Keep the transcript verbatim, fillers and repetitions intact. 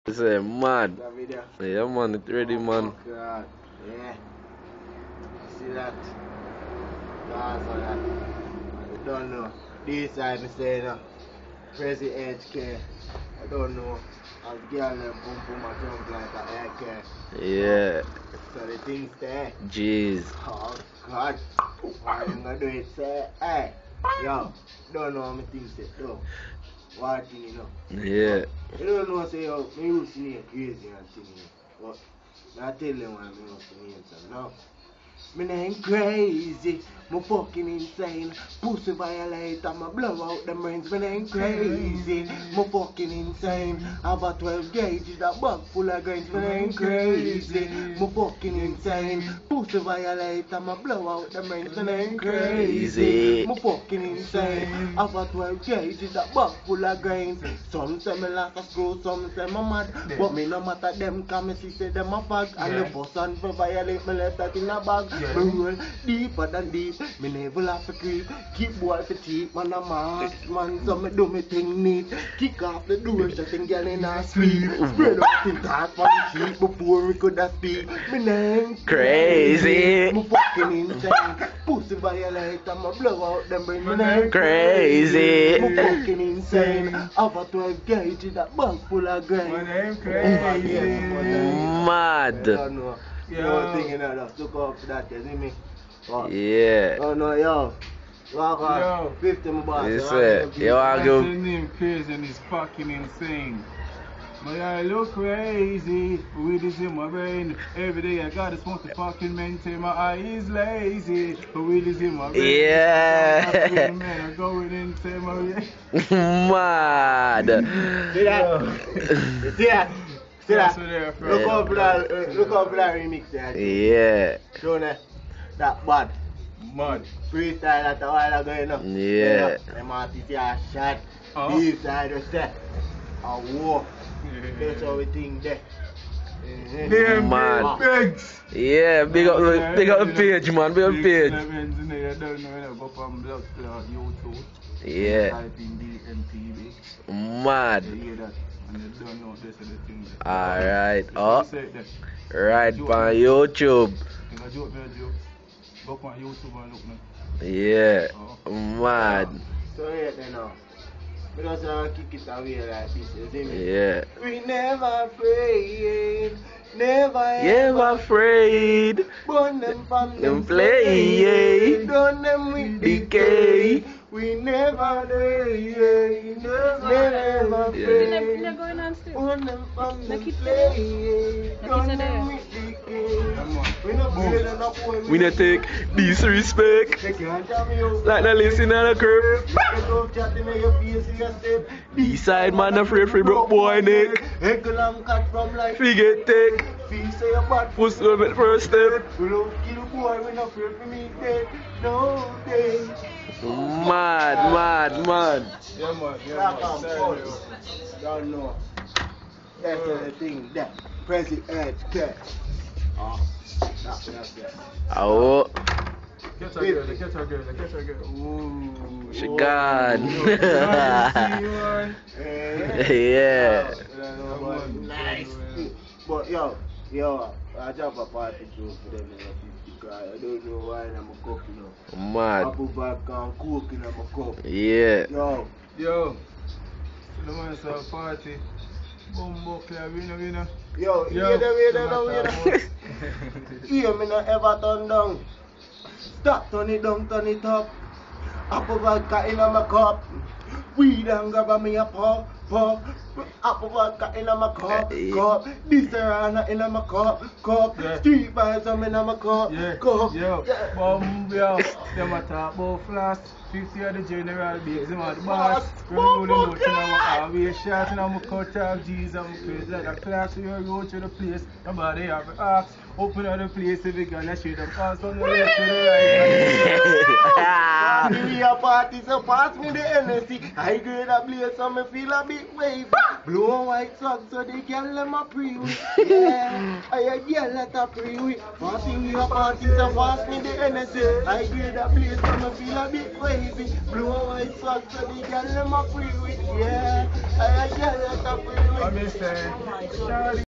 It's a mad. Yeah, man, it's ready, man. Oh, God. Yeah. See that? That's all that. I don't know. This side, me say, no. Prezy H K. I don't know. I'll girl them boom boom and jump like a A K. Yeah. So the things there. Jeez. Oh, God. Why you gonna do it, say, hey. Yo, don't know how me things say, though. What thing, you know? Yeah. You don't know, say, yo, me used to name crazy and thing, you know. But I tell them why me used to name some. No. Me name crazy, me fucking insane. Pussy violate, I'ma blow out them brains. Me name crazy, me fucking insane. I about twelve gauges, a bag full of grains. Me name crazy, me fucking insane. Pussy violate, I'ma blow out them brains. Me name crazy, me fucking insane. I about twelve gauges, a bag full of grains. Some say me like a screw, some say me mad. But me no matter them, cause me see say them a fag. And the boss and for violate, me left that in a bag. Me roll deeper than deep, me never have to creep. Keep boy for cheap, man a mask, man, so me do me thing neat. Kick off the door, shutting girl in her sleep. Spread out the talk for the sheep before we could have speak. Me name Crazy. Me fucking insane. Pussy violate, I'ma blow out them brain. Me name Crazy. Me fucking insane. Have a twelve gauge, that bag full of grain. My name crazy. Mad. You know, thinking of that, look up for that, you see me? What? Yeah. Oh no, yo. Walk on. Yo. fifty, my boss. Yes, You sir. want to Yo, I His go. name crazy and he's fucking insane. But I look crazy with this in my brain. Every day I gotta smoke to fucking maintain my eye is lazy. But with this in my brain. Yeah. Man, I'm going into my Mad. See that? See that? See that? Look up for that, uh, look up for that remix there. Yeah. Show me that bad. mud. Freestyle that a while ago, you know. Yeah. Them artists are shot. Oh. This side was there. A war. That's how we think there. Damn, Man. pigs. Yeah, big up, the- big up the page, man. Big up the page. I don't know, I don't know, but I'm blocked on YouTube. Yeah. Type in D M T V. Mad. You hear that? And they don't know this is the thing. Alright. You Oh. say that. Right on YouTube. Think I joke, me a joke. Go on YouTube and look now. Yeah. Oh. Mad. So yeah, then now. We just uh, kick it away like this, you see me? Yeah. We never afraid, never Never afraid. burn them from Them play. Done them with Decay. decay. We never day, never, never Yeah. afraid. They're going on still. Burn them from The them kids play. The Done kids are them there. with decay. We not afraid of no boy. We not take disrespect. They can't jam me out. Like the listen on the curb. Get out chatting in your face, in your step. East side man afraid for broke boy neck. Heckle and cut from life. Forget take. Feel say your bad. Push over the first step. We don't kill boy, we not afraid for me dead. No day. Mad, mad, mad. Yeah, man. Yeah, Rock man. and Sorry, pull. yo. Don't know. That's the thing there. Prezy H K. Oh, that's it. Oh, Catch a girl, catch a girl, catch a girl. Ooh. she gone. Eh. Yeah. Nice. But yo, yo, I jump a party too for them in the fifty car. I don't know why I'm a cup, you know. Mad. Apple vodka and coke in my cup. Yeah. Yo, Yo, the man saw a party. Bumbo club, you know, you know. yo, you hear them, hear them, now, hear them. Hear me not ever turn down. Stop, turn it down, turn it up. Apple vodka in my cup. Weed and grab me a pop, pop. Apple vodka in my cup, Yeah. cup. This Serrano in my cup, cup. Yeah. Street vibes I'm in my cup, Yeah, cup. yo, Yeah. bum, yo, them a talk about flash. fifty of the general base, them are the boss. Boss, We know the bumbo note, you know, class. I'm we a shot, and I'm a cut off G's, I'm a crazy like a class, so you go to the place, nobody have to ask. Open up the place, if you gonna shoot them pass from the left to the right. Give me a party, so pass me the N S C. I grade a blaze, so me feel a bit wavy. Blue and white socks so the girl them a pre with. Yeah, I a girl that a pre with. Party we a party so pass me the energy. I grade a place so me feel a bit wavy. Blue and white socks so the girl them a pre with. Yeah, I a girl that a pre with. I'm